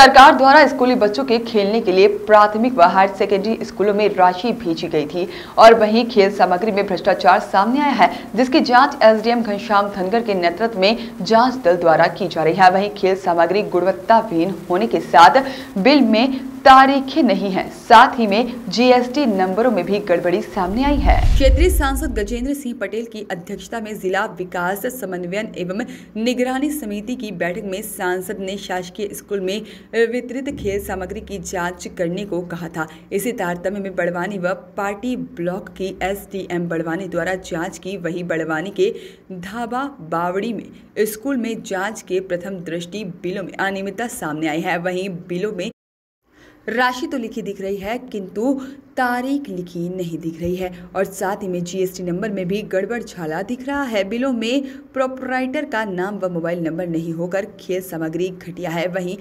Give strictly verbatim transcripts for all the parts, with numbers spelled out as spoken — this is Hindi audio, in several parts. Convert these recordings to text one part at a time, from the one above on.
सरकार द्वारा स्कूली बच्चों के खेलने के लिए प्राथमिक व हायर सेकेंडरी स्कूलों में राशि भेजी गई थी और वहीं खेल सामग्री में भ्रष्टाचार सामने आया है, जिसकी जांच एसडीएम घनश्याम धनगर के नेतृत्व में जांच दल द्वारा की जा रही है। वहीं खेल सामग्री गुणवत्ताहीन होने के साथ बिल में तारीखें नहीं है, साथ ही में जीएसटी नंबरों में भी गड़बड़ी सामने आई है। क्षेत्रीय सांसद गजेंद्र सिंह पटेल की अध्यक्षता में जिला विकास समन्वयन एवं निगरानी समिति की बैठक में सांसद ने शासकीय स्कूल में वितरित खेल सामग्री की जांच करने को कहा था। इसी तारतम्य में बड़वानी व पार्टी ब्लॉक की एसडीएम बड़वानी द्वारा जांच की। वही बड़वानी के धाबा बावड़ी में स्कूल में जांच के प्रथम दृष्टि बिलों में अनियमितता सामने आई है। वहीं बिलों में राशि तो लिखी दिख रही है किंतु तारीख लिखी नहीं दिख रही है और साथ ही में जीएसटी नंबर में भी गड़बड़ झाला दिख रहा है। बिलों में प्रोपराइटर का नाम व मोबाइल नंबर नहीं होकर खेल सामग्री घटिया है। वहीं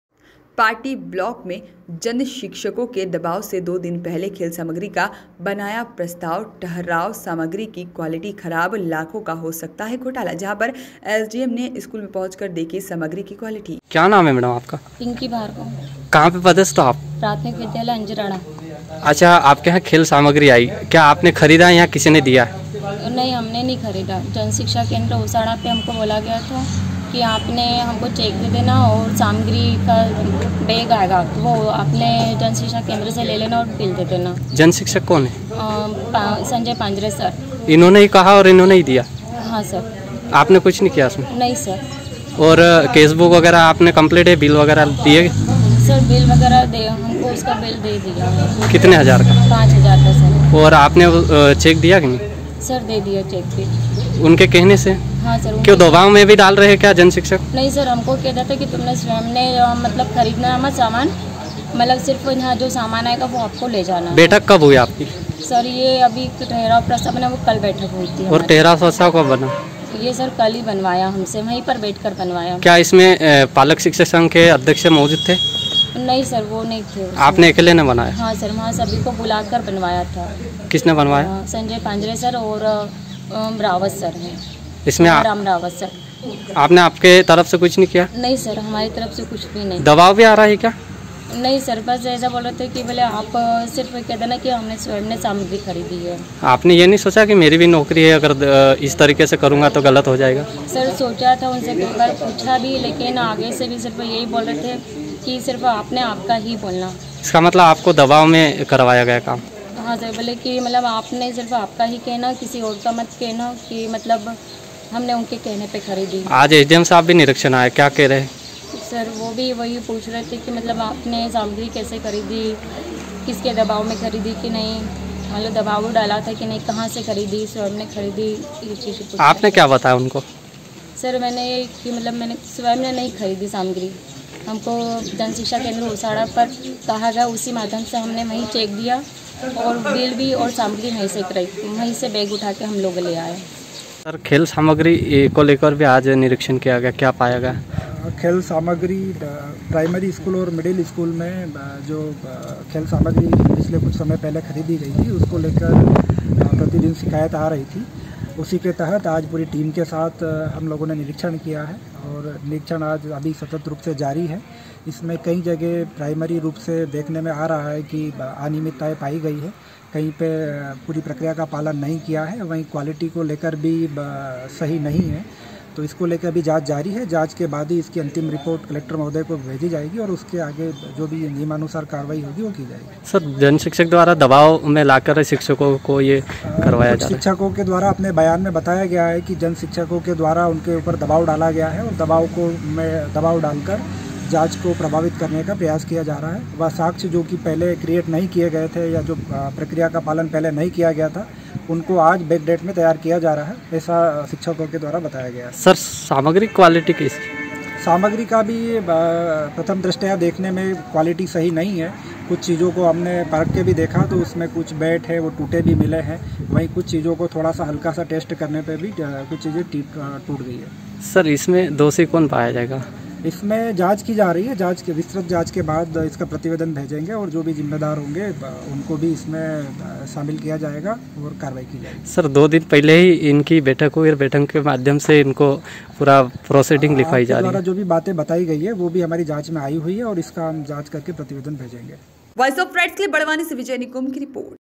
पार्टी ब्लॉक में जन शिक्षकों के दबाव से दो दिन पहले खेल सामग्री का बनाया प्रस्ताव ठहराव सामग्री की क्वालिटी खराब, लाखों का हो सकता है घोटाला, जहां पर एसडीएम ने स्कूल में पहुंचकर देखी सामग्री की क्वालिटी। क्या नाम है मैडम आपका? पिंकी भार्गव। कहाँ पे पदस्थ हो आप? प्राथमिक विद्यालय अंजराना। अच्छा, आपके यहाँ खेल सामग्री आई, क्या आपने खरीदा या किसी ने दिया? नहीं, हमने नहीं खरीदा। जन शिक्षा केंद्र ओसाड़ा पे हमको बोला गया था कि आपने हमको चेक दे देना और सामग्री का बैग आएगा तो वो आपने जन शिक्षा केंद्र से ले लेना और बिल दे देना। जन शिक्षक कौन है? पा, संजय पांजरे सर। इन्होंने ही कहा और इन्होंने ही दिया? हाँ सर। आपने कुछ नहीं किया उसमें? नहीं सर। और केसबुक वगैरह आपने कंप्लीट है, बिल वगैरह दिए? सर बिल वगैरह दे, हमको उसका बिल दे दिया। कितने हजार का? पाँच हजार का सर। और आपने चेक दिया कि नहीं? सर दे दिया चेक भी। उनके कहने से? हाँ सर। क्यों दबाव में भी डाल रहे हैं क्या जन शिक्षक? नहीं सर, हमको कहता था कि तुमने स्वयं ने मतलब खरीदना मत सामान, मतलब सिर्फ यहाँ जो सामान आएगा वो आपको ले जाना। बैठक कब हुई आपकी? सर ये अभी ठहराव प्रस्ताव बना, वो कल बैठक हुई थी। और ठहराव प्रस्ताव कब बना? ये सर कल ही बनवाया, हमसे वहीं पर बैठकर बनवाया। क्या इसमें पालक शिक्षक संघ के अध्यक्ष मौजूद थे? नहीं सर, वो नहीं थे। आपने अकेले ने बनाया? हाँ सर, वहाँ सभी को बुलाकर बनवाया था। किसने बनवाया? संजय पांजरे सर और रावत सर है इसमें। राम रावत सर। आपने आपके तरफ से कुछ नहीं किया? नहीं सर, हमारी तरफ से कुछ भी नहीं। दबाव भी आ रहा है क्या? नहीं सर, बस ऐसा बोल रहे थे कि बोले आप सिर्फ कहते ना कि हमने स्वयं ने सामग्री खरीदी है। आपने ये नहीं सोचा कि मेरी भी नौकरी है, अगर इस तरीके से करूँगा तो गलत हो जाएगा? सर सोचा था, उनसे कई बार पूछा भी, लेकिन आगे से भी सिर्फ यही बोल रहे थे कि सिर्फ आपने आपका ही बोलना। इसका मतलब आपको दबाव में करवाया गया काम? हाँ सर, बोले कि मतलब आपने सिर्फ आपका ही कहना, किसी और का मत कहना, कि मतलब हमने उनके कहने पे खरीदी। आज एसडीएम साहब भी निरीक्षण आए, क्या कह रहे हैं? सर वो भी वही पूछ रहे थे कि मतलब आपने सामग्री कैसे खरीदी, किसके दबाव में खरीदी कि नहीं, मतलब दबाव डाला था कि नहीं, कहाँ से खरीदी, स्वयं ने खरीदी, ये चीज़। आपने क्या बताया उनको? सर मैंने कि मतलब मैंने स्वयं ने नहीं खरीदी सामग्री, हमको जन शिक्षा केंद्र ओसाड़ा पर कहा गया, उसी माध्यम से हमने वहीं चेक दिया और बिल भी और सामग्री वहीं से कराई, वहीं से बैग उठा के हम लोग ले आए। सर खेल सामग्री को लेकर भी आज निरीक्षण किया गया, क्या पाया गया? खेल सामग्री प्राइमरी स्कूल और मिडिल स्कूल में जो खेल सामग्री पिछले कुछ समय पहले खरीदी गई थी, उसको लेकर प्रतिदिन शिकायत आ रही थी। उसी के तहत आज पूरी टीम के साथ हम लोगों ने निरीक्षण किया है और निरीक्षण आज अभी सतत रूप से जारी है। इसमें कई जगह प्राइमरी रूप से देखने में आ रहा है कि अनियमितताएं पाई गई है, कहीं पे पूरी प्रक्रिया का पालन नहीं किया है, वहीं क्वालिटी को लेकर भी सही नहीं है। तो इसको लेकर अभी जांच जारी है, जांच के बाद ही इसकी अंतिम रिपोर्ट कलेक्टर महोदय को भेजी जाएगी और उसके आगे जो भी नियमानुसार कार्रवाई होगी वो की जाएगी। सर जन शिक्षक द्वारा दबाव में लाकर शिक्षकों को ये करवाया जा रहा है? शिक्षकों के द्वारा अपने बयान में बताया गया है कि जन शिक्षकों के द्वारा उनके ऊपर दबाव डाला गया है और दबाव को में दबाव डालकर जांच को प्रभावित करने का प्रयास किया जा रहा है। वह साक्ष्य जो कि पहले क्रिएट नहीं किए गए थे या जो प्रक्रिया का पालन पहले नहीं किया गया था, उनको आज बैक डेट में तैयार किया जा रहा है, ऐसा शिक्षकों के द्वारा बताया गया है। सर सामग्री क्वालिटी किसकी? सामग्री का भी प्रथम दृष्टया देखने में क्वालिटी सही नहीं है। कुछ चीज़ों को हमने परख के भी देखा तो उसमें कुछ बैट है वो टूटे भी मिले हैं, वहीं कुछ चीज़ों को थोड़ा सा हल्का सा टेस्ट करने पे भी कुछ चीज़ें टूट गई है। सर इसमें दोषी कौन पाया जाएगा? इसमें जांच की जा रही है। जांच के विस्तृत जांच के बाद इसका प्रतिवेदन भेजेंगे और जो भी जिम्मेदार होंगे उनको भी इसमें शामिल किया जाएगा और कार्रवाई की जाएगी। सर, दो दिन पहले ही इनकी बैठक हुई और बैठक के माध्यम से इनको पूरा प्रोसीडिंग लिखवाई जा रही है। जो भी बातें बताई गई है वो भी हमारी जाँच में आई हुई है और इसका हम जाँच करके प्रतिवेदन भेजेंगे। वॉइस ऑफ राइट्स के लिए बड़वानी से विजय निकुम की रिपोर्ट।